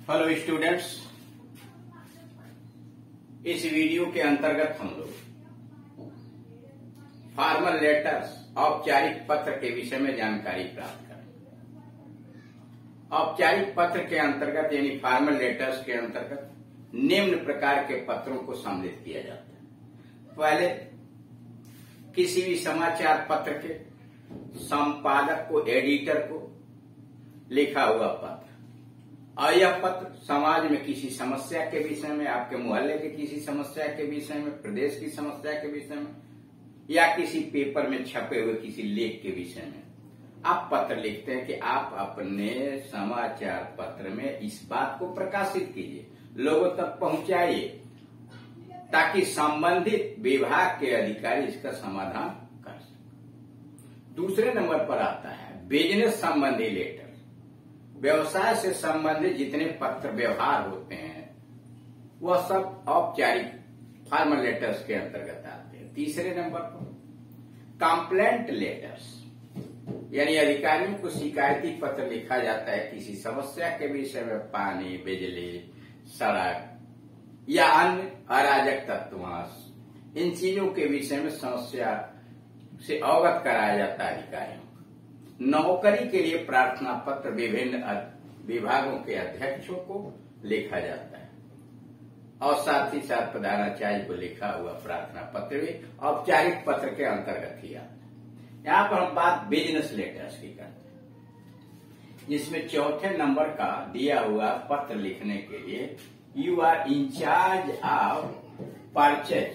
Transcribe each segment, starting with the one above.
Hello students, इस video के अंतर्गत हम लोग फॉर्मल लेटर्स औपचारिक पत्र के विषय में जानकारी प्राप्त करें। औपचारिक पत्र के अंतर्गत यानी फॉर्मल लेटर्स के अंतर्गत निम्न प्रकार के पत्रों को सम्मिलित किया जाता है। पहले, किसी भी समाचार पत्र के संपादक को, एडिटर को लिखा हुआ पत्र, और यह पत्र समाज में किसी समस्या के विषय में, आपके मोहल्ले के किसी समस्या के विषय में, प्रदेश की समस्या के विषय में, या किसी पेपर में छपे हुए किसी लेख के विषय में आप पत्र लिखते हैं कि आप अपने समाचार पत्र में इस बात को प्रकाशित कीजिए, लोगों तक पहुंचाइए, ताकि संबंधित विभाग के अधिकारी इसका समाधान कर सकें। दूसरे नंबर पर आता है बिजनेस संबंधी लेटर। व्यवसाय से संबंधित जितने पत्र व्यवहार होते हैं वह सब औपचारिक फॉर्मल लेटर्स के अंतर्गत आते हैं। तीसरे नंबर पर कंप्लेंट लेटर्स, यानी अधिकारियों को शिकायती पत्र लिखा जाता है किसी समस्या के विषय में, पानी, बिजली, सड़क या अन्य अराजक तत्व, इन चीजों के विषय में समस्या से अवगत कराया जाता है अधिकारियों। नौकरी के लिए प्रार्थना पत्र विभिन्न विभागों के अध्यक्षों को लिखा जाता है, और साथ ही साथ प्रधानाचार्य को लिखा हुआ प्रार्थना पत्र भी औपचारिक पत्र के अंतर्गत ही आता है। यहाँ पर हम बात बिजनेस लेटर्स की करते हैं, जिसमें चौथे नंबर का दिया हुआ पत्र लिखने के लिए you are incharge of purchase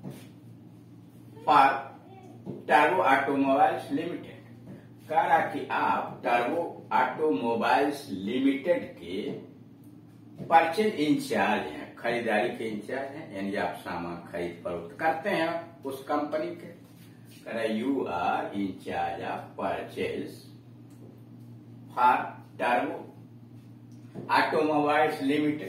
for Turbo Automobiles Limited. कह रहा कि आप टर्बो ऑटोमोबाइल्स लिमिटेड के परचेज इंचार्ज हैं, खरीदारी के इंचार्ज हैं, यानी आप सामान खरीद फरोख्त करते हैं उस कंपनी के। कह रहा you are incharge of purchase for Turbo Automobiles Limited.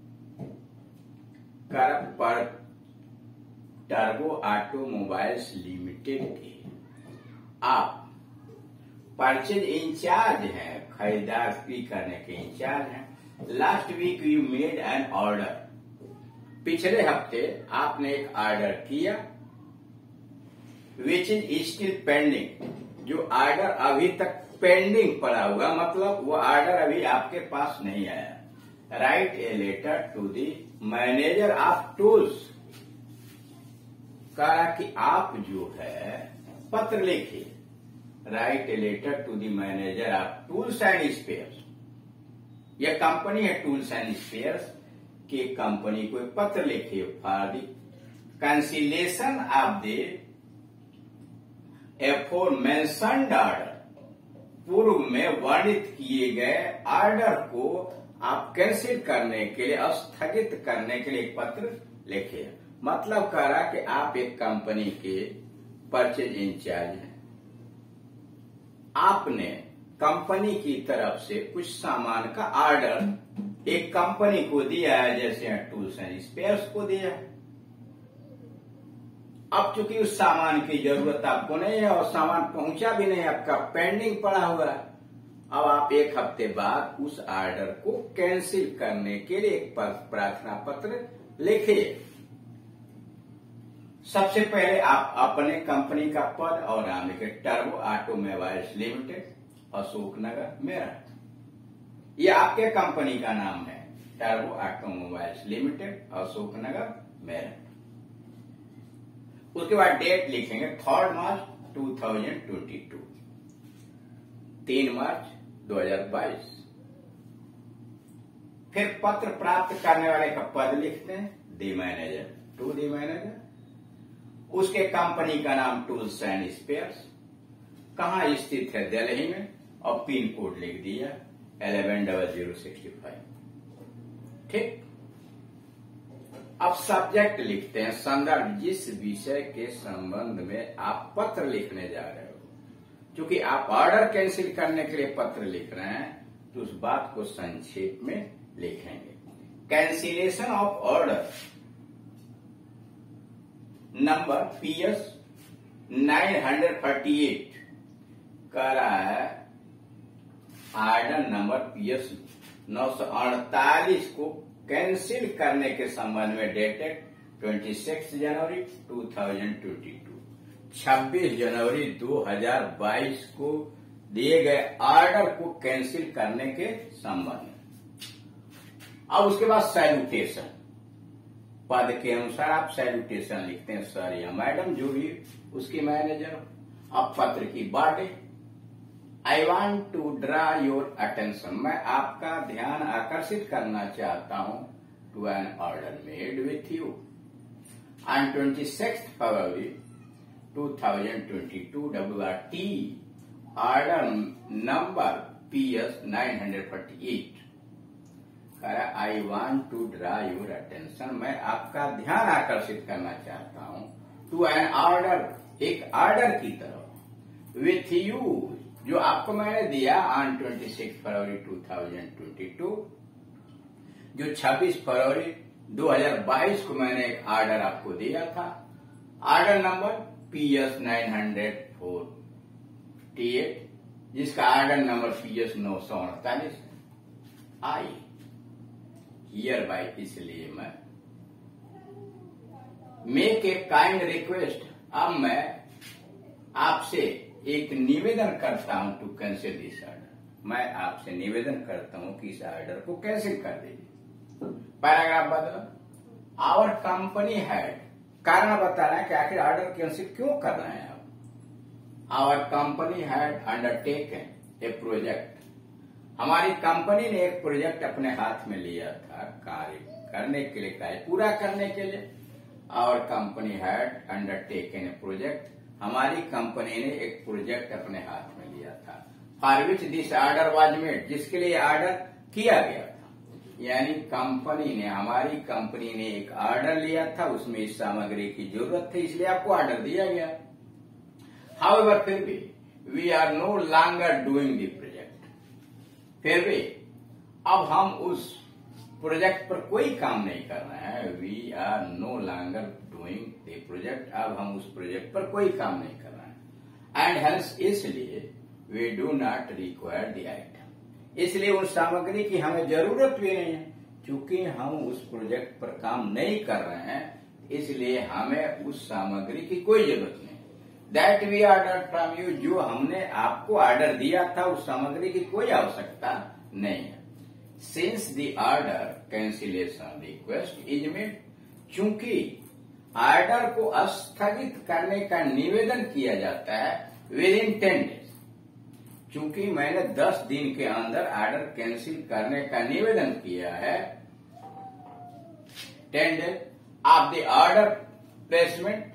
कर टर्बो ऑटोमोबाइल्स लिमिटेड के आप परचेज इंचार्ज हैं, खरीदारी करने के इंचार्ज हैं। Last week you made an order, पिछले हफ्ते आपने एक ऑर्डर किया, विच इज स्टिल पेंडिंग, जो ऑर्डर अभी तक पेंडिंग पड़ा हुआ, मतलब वो ऑर्डर अभी आपके पास नहीं आया। Write a letter to the manager of tools. कहा कि आप जो है पत्र लिखिए, write a letter to the manager of tools and spares. यह कंपनी है टूल्स एंड स्पेयर्स की कंपनी को एक पत्र लिखिए for the cancellation of the aforementioned order. पूर्व में वर्णित किए गए ऑर्डर को आप कैंसिल करने के लिए, स्थगित करने के लिए एक पत्र लिखिए। मतलब कह रहा कि आप एक कंपनी के परचेज इंचार्ज हैं, आपने कंपनी की तरफ से कुछ सामान का ऑर्डर एक कंपनी को दिया है, जैसे टूल्स एंड स्पेयर्स को दिया है। अब चूंकि उस सामान की जरूरत आपको नहीं है और सामान पहुंचा भी नहीं, आपका पेंडिंग पड़ा हुआ है, अब आप एक हफ्ते बाद उस ऑर्डर को कैंसिल करने के लिए एक प्रार्थना पत्र लिखिए। सबसे पहले आप अपने कंपनी का पद और नाम लिखे, Turbo Automobiles Limited, Ashoknagar, Meerut. ये आपके कंपनी का नाम है, Turbo Automobiles Limited, Ashoknagar, Meerut. उसके बाद डेट लिखेंगे 3 मार्च 2022, 3 मार्च 2022। फिर पत्र प्राप्त करने वाले का पद लिखते हैं, the manager, to the manager. उसके कंपनी का नाम टूल्स एंड स्पेयर्स, कहाँ स्थित है, दिल्ली में, और पिन कोड लिख दिया 110065। ठीक। अब सब्जेक्ट लिखते हैं, संदर्भ, जिस विषय के संबंध में आप पत्र लिखने जा रहे हो। क्योंकि आप ऑर्डर कैंसिल करने के लिए पत्र लिख रहे हैं, तो उस बात को संक्षेप में लिखेंगे। Cancellation of order number PS 938 कह रहा है, ऑर्डर नंबर PS 948 को कैंसिल करने के संबंध में डेटेड 26 जनवरी 2022, 26 जनवरी 2022 को दिए गए ऑर्डर को कैंसिल करने के संबंध में। अब उसके बाद सैल्यूटेशन, पद के अनुसार आप सैल्यूटेशन लिखते हैं, सर या मैडम जो भी उसकी मैनेजर। अब पत्र की body, I want to draw your attention, मैं आपका ध्यान आकर्षित करना चाहता हूं, to an order made with you on 26 February 2022 WRT order number PS 948। I want to draw your attention, मैं आपका ध्यान आकर्षित करना चाहता हूं, टू एन ऑर्डर, एक ऑर्डर की तरफ, विथ यू, जो आपको मैंने दिया ऑन 26 फरवरी 2022, जो 26 फरवरी 2022 को मैंने एक ऑर्डर आपको दिया था, ऑर्डर नंबर PS 948, जिसका order number PS 948 I hereby, इसलिए मैं मेक ए काइंड रिक्वेस्ट, अब मैं आपसे एक निवेदन करता हूं टू कैंसिल दिस ऑर्डर, मैं आपसे निवेदन करता हूं कि इस ऑर्डर को कैंसिल कर दीजिए। पैराग्राफ बदलो, आवर कंपनी हैड, कारण बता रहा है कि आखिर ऑर्डर कैंसिल क्यों कर रहे हैं आप। Our company had undertaken a project, हमारी कंपनी ने एक प्रोजेक्ट अपने हाथ में लिया था कार्य करने के लिए, कार्य पूरा करने के लिए। Our company had undertaken a project, हमारी कंपनी ने एक प्रोजेक्ट अपने हाथ में लिया था, for which this order was made, जिसके लिए ऑर्डर किया गया था। यानी कंपनी ने, हमारी कंपनी ने एक ऑर्डर लिया था, उसमें इस सामग्री की जरूरत थी, इसलिए आपको ऑर्डर दिया गया। हाउएवर, फिर भी, we are no longer doing the project, फिर भी अब हम उस प्रोजेक्ट पर कोई काम नहीं कर रहे हैं। We are no longer doing the project, अब हम उस प्रोजेक्ट पर कोई काम नहीं कर रहे हैं। एंड हेंस, इसलिए we do not require the item, इसलिए उस सामग्री की हमें जरूरत भी नहीं है। चूंकि हम उस प्रोजेक्ट पर काम नहीं कर रहे हैं, इसलिए हमें उस सामग्री की कोई जरूरत नहीं। That we order from you, जो हमने आपको ऑर्डर दिया था, उस सामग्री की कोई आवश्यकता नहीं है। Since the order cancellation request is made, चूंकि ऑर्डर को स्थगित करने का निवेदन किया जाता है विद इन 10 डेज, चूंकि मैंने 10 दिन के अंदर ऑर्डर कैंसिल करने का निवेदन किया है, 10 days of the order placement,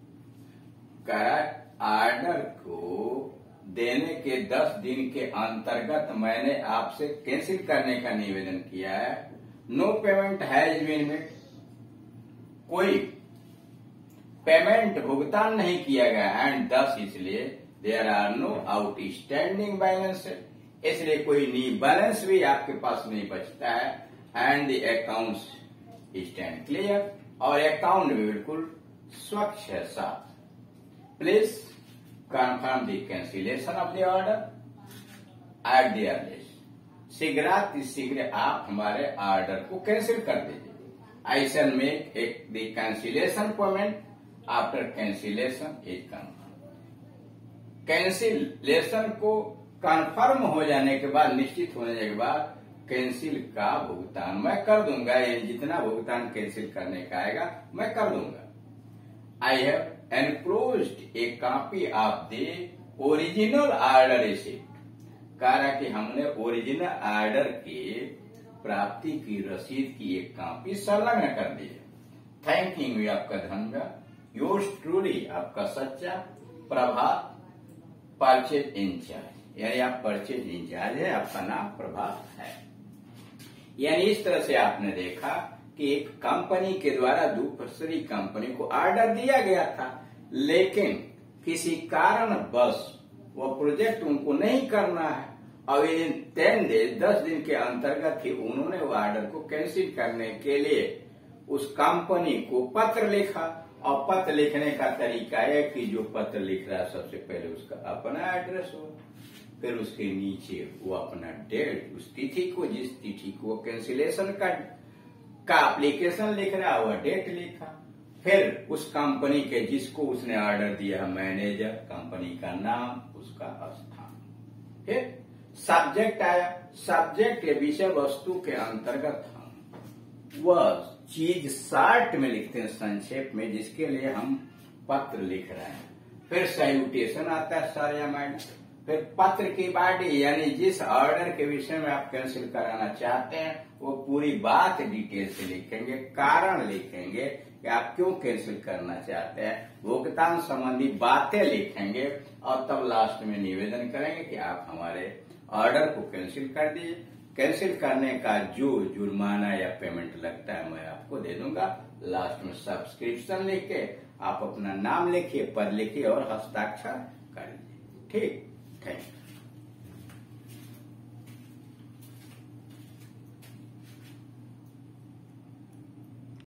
order को देने के 10 दिन के अंतर्गत मैंने आपसे कैंसिल करने का निवेदन किया है। No payment has been made, कोई पेमेंट भुगतान नहीं किया गया, एंड दस इसलिए there are no outstanding balance, इसलिए कोई नी बैलेंस भी आपके पास नहीं बचता है। And the accounts stand clear, और अकाउंट भी बिल्कुल स्वच्छ है, साफ। Please confirm the cancellation of the order at the earliest, शीघ्र आप हमारे ऑर्डर को कैंसिल कर दीजिए। I shall make the cancellation payment after cancellation is confirmed, cancellation को कन्फर्म हो जाने के बाद, निश्चित होने के बाद कैंसिल का भुगतान मैं कर दूंगा, यानी जितना भुगतान कैंसिल करने का आएगा मैं कर दूंगा। I have enclosed a copy of the original order receipt, कह रहा कि हमने ओरिजिनल ऑर्डर के प्राप्ति की रसीद की एक कॉपी संलग्न कर दी है। थैंकिंग यू, आपका धन्यवाद। योर्स ट्रूली, आपका सच्चा, प्रभात परचेज इंचार्ज, यानी आप परचेज इंचार्ज है, आपका नाम प्रभात है। यानी इस तरह से आपने देखा कि एक कंपनी के द्वारा दूसरी कंपनी को ऑर्डर दिया गया था, लेकिन किसी कारणवश वो प्रोजेक्ट उनको नहीं करना है, और इन 10 डेज 10 दिन के अंतर्गत ही उन्होंने वो ऑर्डर को कैंसिल करने के लिए उस कंपनी को पत्र लिखा। और पत्र लिखने का तरीका है कि जो पत्र लिख रहा है सबसे पहले उसका अपना एड्रेस हो, फिर उसके नीचे वो अपना डेट, उस तिथि को, जिस तिथि को कैंसिलेशन का एप्लीकेशन लिख रहा है, वह डेट लिखा। फिर उस कंपनी के जिसको उसने ऑर्डर दिया, मैनेजर, कंपनी का नाम, उसका स्थान। फिर सब्जेक्ट आया, सब्जेक्ट के विषय वस्तु के अंतर्गत हम वह चीज शॉर्ट में लिखते हैं, संक्षेप में, जिसके लिए हम पत्र लिख रहे हैं। फिर सैल्यूटेशन आता है सर या मैडम। फिर पत्र की बॉडी, यानी जिस ऑर्डर के विषय में आप कैंसिल कराना चाहते हैं वो पूरी बात डिटेल से लिखेंगे, कारण लिखेंगे कि आप क्यों कैंसिल करना चाहते हैं, भुगतान संबंधी बातें लिखेंगे, और तब लास्ट में निवेदन करेंगे कि आप हमारे ऑर्डर को कैंसिल कर दीजिए। कैंसिल करने का जो जुर्माना या पेमेंट लगता है मैं आपको दे दूंगा। लास्ट में सब्सक्रिप्शन लिख के आप अपना नाम लिखिए, पद लिखिए और हस्ताक्षर कर लीजिए। ठीक, थैंक यू।